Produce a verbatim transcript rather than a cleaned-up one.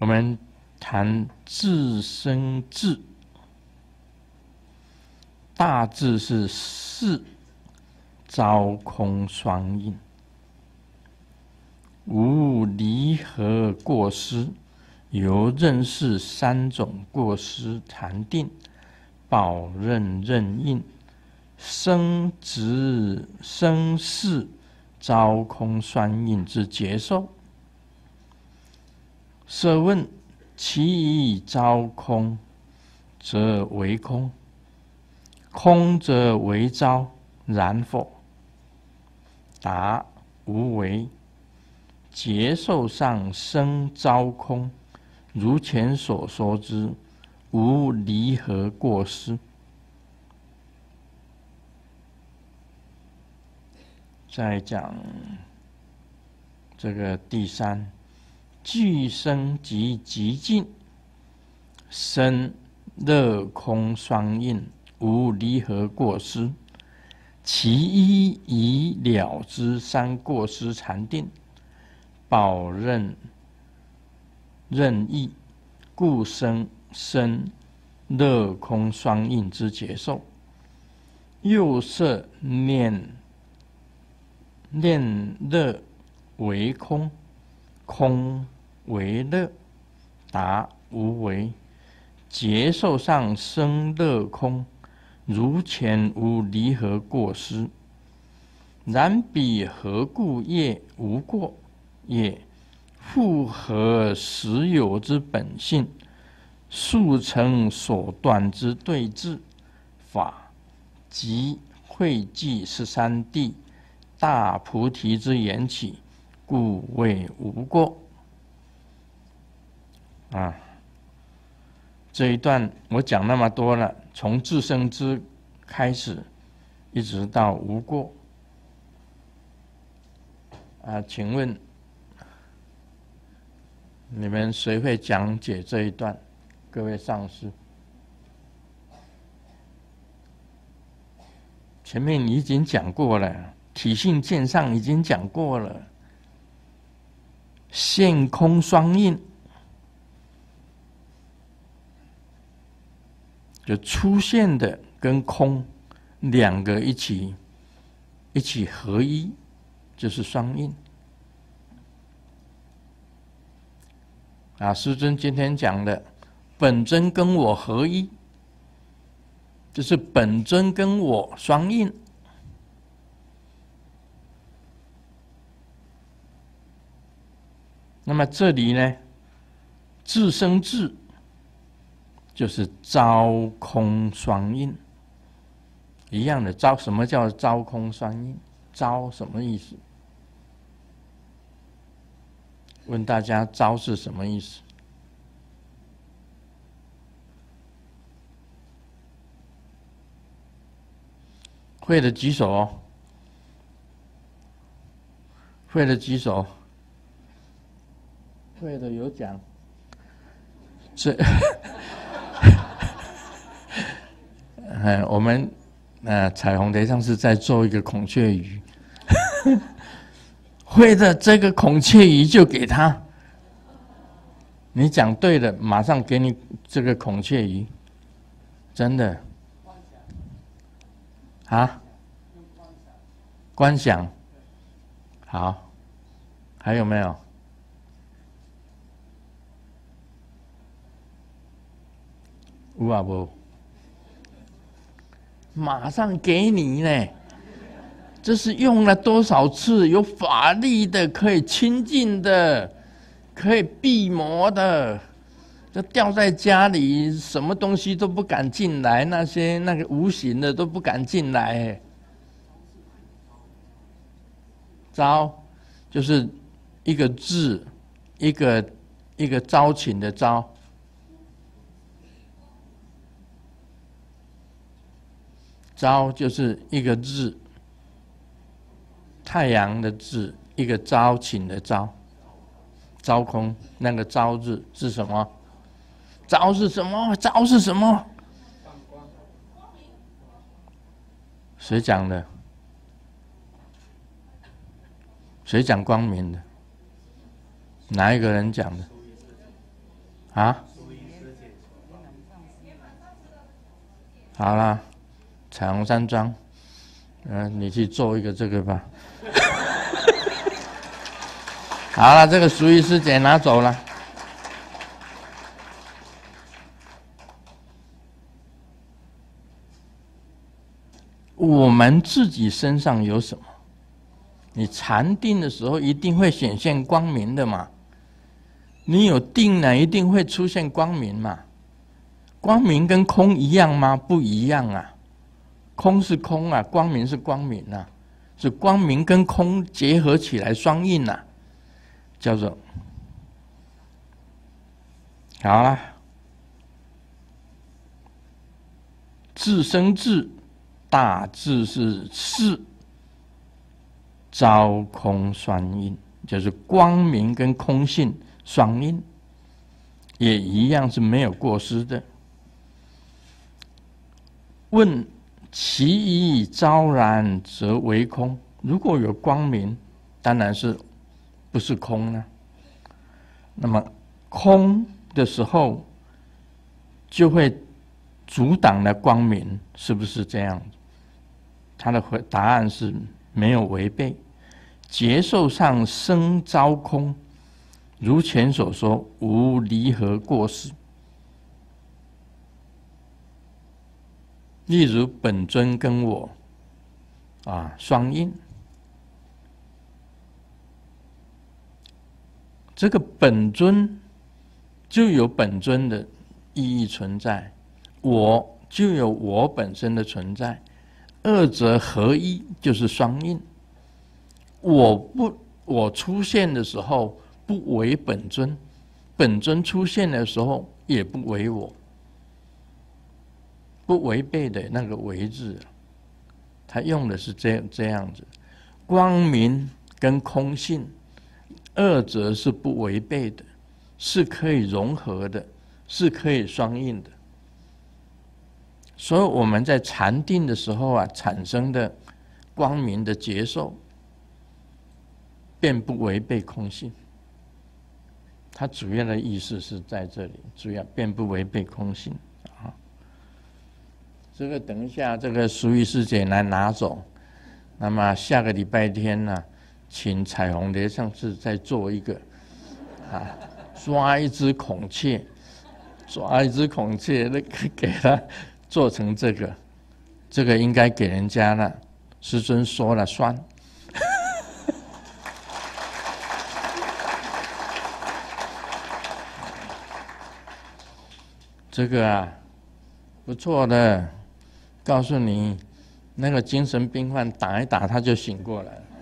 我们谈自生智，大智是事招空双应，无离合过失，由认识三种过失禅定，保任任应，生执生事招空双应之接受。设问：其一招空，则为空；空则为招，然否？答：无为。接受上生招空，如前所说之，无离合过失。再讲这个第三，具生即极尽，生乐空双应，无离合过失。其一以了之三过失禅定，保任任意，故生生乐空双应之接受。又设念念乐为空，空为乐。答：无为。接受上生乐空，如前无离合过失。然彼何故业无过？业复合实有之本性，速成所断之对治法，即会稽十三谛大菩提之缘起，故谓无过。啊，这一段我讲那么多了，从自生之开始，一直到无过。啊，请问你们谁会讲解这一段？各位上师，前面已经讲过了，体性见上已经讲过了，现空双应，就出现的跟空两个一起一起合一，就是双应。啊，师尊今天讲的本尊跟我合一，就是本尊跟我双应。那么这里呢，自生智就是招空双应，一样的招。什么叫招空双应？招什么意思？问大家，招是什么意思？会的举手哦，会的举手，会的有讲。这，嗯，我们呃彩虹台上是在做一个孔雀鱼。会的这个孔雀鱼就给他，你讲对了，马上给你这个孔雀鱼，真的。啊？观想。好，还有没有？有啊无？马上给你呢。这是用了多少次？有法力的，可以亲近的，可以避魔的。这掉在家里，什么东西都不敢进来，那些那个无形的都不敢进来。招，就是一个字，一个一个招请的招。招就是一个字。太阳的字，一个招请的招，招空那个招字是什么？招是什么？招是什么？谁讲的？谁讲光明的？哪一个人讲的？ 啊？好啦，彩虹山庄，嗯、呃，你去做一个这个吧。好了，这个淑仪师姐拿走了。我们自己身上有什么？你禅定的时候一定会显现光明的嘛。你有定呢，一定会出现光明嘛。光明跟空一样吗？不一样啊。空是空啊，光明是光明啊，是光明跟空结合起来双印啊，叫做好了。自生智，大智是事，招空双印，就是光明跟空性双印，也一样是没有过失的。问其一昭然则为空，如果有光明，当然是不是空呢？那么空的时候，就会阻挡了光明，是不是这样？他的答案是没有违背。结受上生招空，如前所说，无离合过失。例如本尊跟我啊双印，这个本尊就有本尊的意义存在，我就有我本身的存在，二者合一就是双印。我不我出现的时候不为本尊，本尊出现的时候也不为我。不违背的那个违字，他用的是这这样子，光明跟空性二者是不违背的，是可以融合的，是可以双印的。所以我们在禅定的时候啊，产生的光明的接受，便不违背空性。它主要的意思是在这里，主要便不违背空性。这个等一下，这个淑仪师姐来拿走。那么下个礼拜天呢，请彩虹莲上次再做一个，啊，抓一只孔雀，抓一只孔雀，那个给它做成这个，这个应该给人家了。师尊说了算。这个啊，不错的。告诉你，那个精神病患打一打他就醒过来了。